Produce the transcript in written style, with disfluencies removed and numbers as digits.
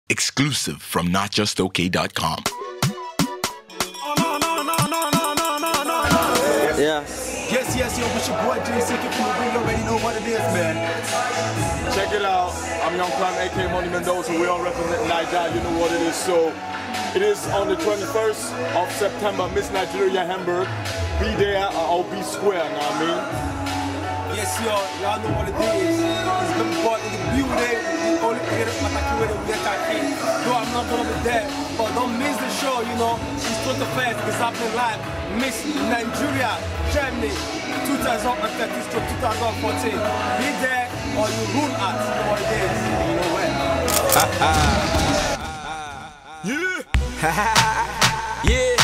Exclusive from notjustok.com. Yeah. Yes, yo, it's your boy JC. You already know what it is, man. Check it out. I'm Young Crime, aka Money Mendoza. We all represent Nigeria. You know what it is. So it is on the 21st of September, Miss Nigeria, Hamburg. Be there or be square. Know what I mean? Yes, y'all know what it is. It's the part in the building. We only get it, but I can't. No, I'm not gonna be there. But don't miss the show, you know. It's 21st. It's happening live. Miss Nigeria, Germany, 2013 to 2014. Be there or you rule at. You know what it is. You know where. Yeah. Yeah.